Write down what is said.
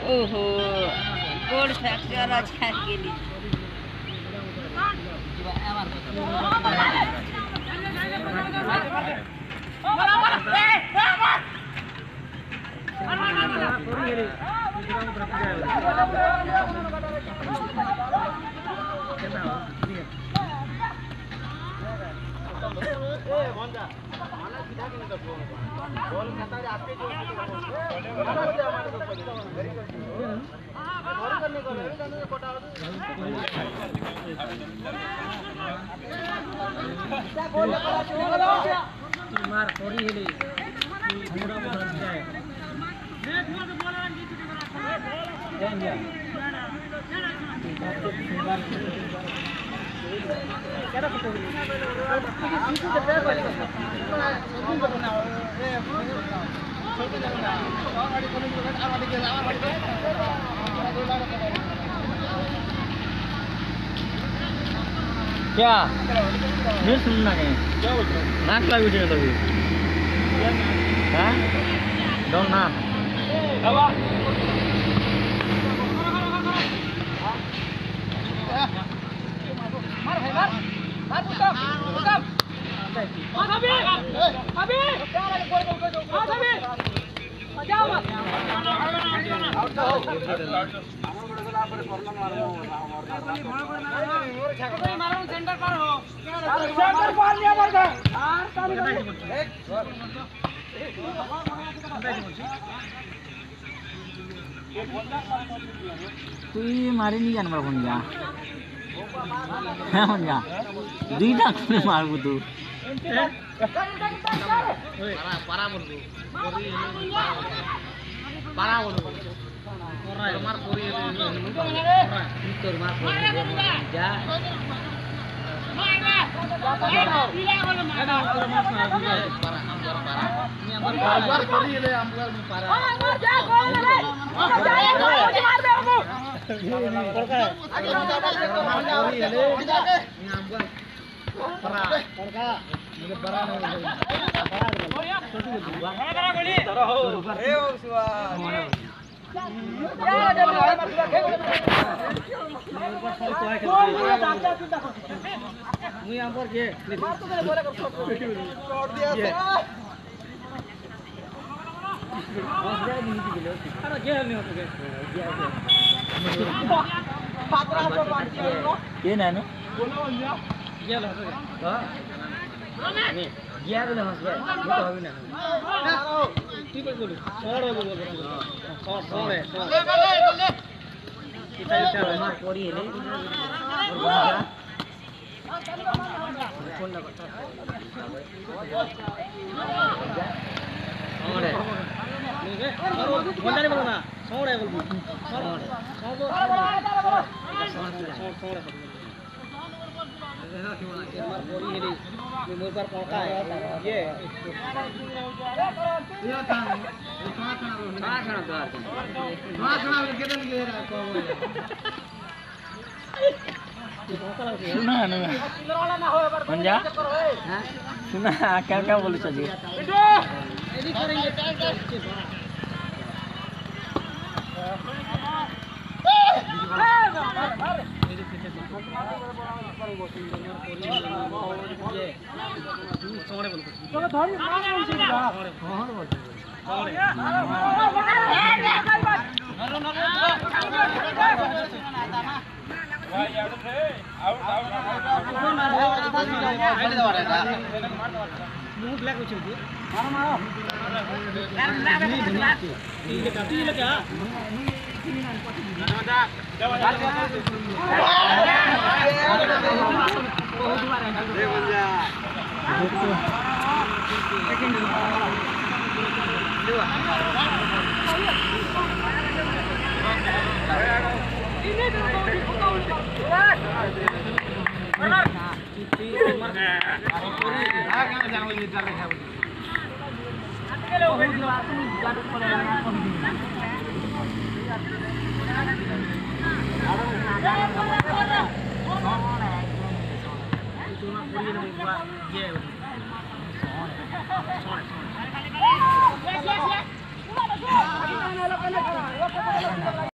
ओहो गोड़ फ्रैक्चर अच्छा गेली मार कोरी हेली हमरा बदल जाए क्या तो क्या नहीं सुनना है क्या बोल रहे हो नाक लग गई तभी हैं डोंट ना हवा मार भाई मार उत्तम मार अभी क्या लगे बोल अभी जाओ मत मारो सेंटर पर हो सेंटर पर लिया बरका तू मारी नहीं जानवर बन जा बन जा दुईटा कोने मारबो तू पारा बोल पारा बोल मार पूरी मार जा सुना सुना क्या क्या बोले चाहिए